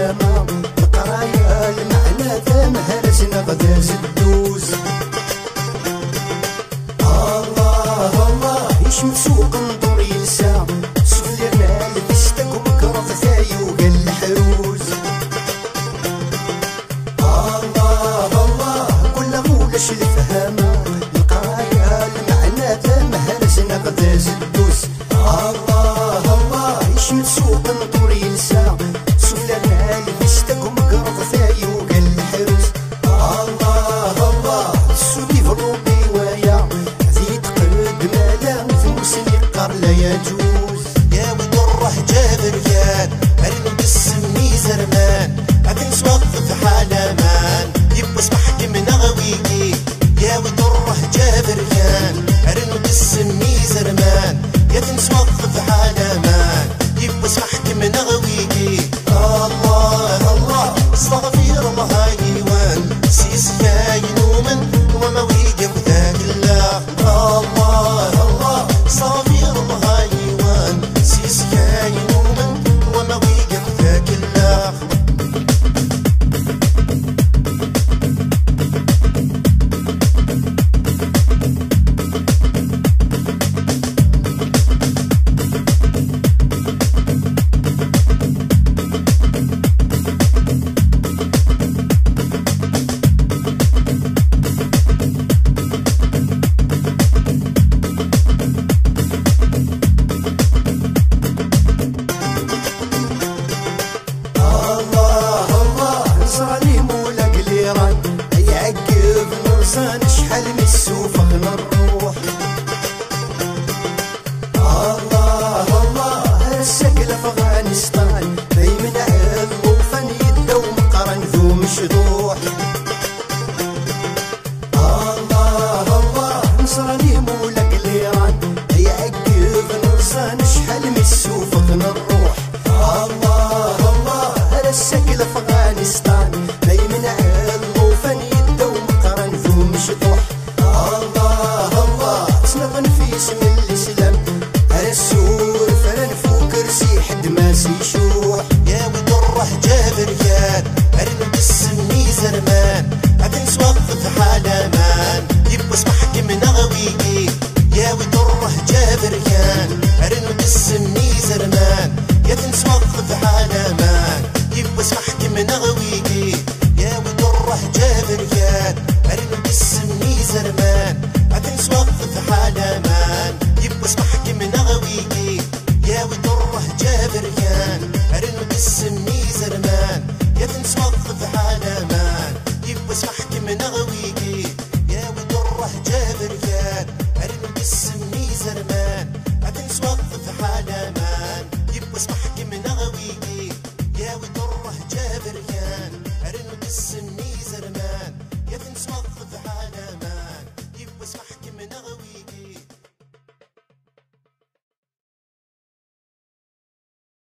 فهامة القراية المعنى تمهرسنا غدا زدوز. الله الله يشمت سوق ندور يلسى سفلرنا الفستك وبكرة ثايو قال الحروز. الله الله كل غولاش الفهامة القراية المعنى تمهرسنا غدا زدوز. الله الله يشمت سوق ندور يلسى سفلرنا الفستك وبكرة ثايو قال الحروز. الله الله السودي في الروبي ويا لا يجوز. يا ودره جابريان مرن بالسمي زرمان أكن سوقف حالمان يبقى اسمح من غويكي. يا ودره جابريان مرن بالسمي زرمان يكن سوقف حالمان يبقى اسمح من غويكي. الله الله استغفر الله ايوان سيس يا ينومن وما ويجب ذاك الله. الله الله استغفر نشحال من السوفق نروح. الله الله هسك لأفغانستان دايما عاد الوطن يداو مقرن ذو مشروح. الله الله نصراني مولاك ليران يعقب نرسان شحال من السوفق نروح. الله الله هسك لأفغانستان دايما عاد الوطن يداو مقرن ذو مشروح. الله الله تصنف في اسم الاسلام السور فلان فوق كرسي حد ما سيشوح. يا ودره جابريان مرن بالسمي زرمان أكن سوقف حالمان يبقى اسمح من غويكي. يا ودره جابريان مرن بالسمي زرمان يكن سوقف حالمان يبقى اسمح من غويكي. يا ودره جابريان مرن بالسمي زرمان أكن سوقف حالمان يبقى اسمح من غويكي. يا ودره جابريان مرن بالسمي زرمان يكن سوقف حالمان يبقى اسمح من غويكي. يا ودره جابريان مرن بالسمي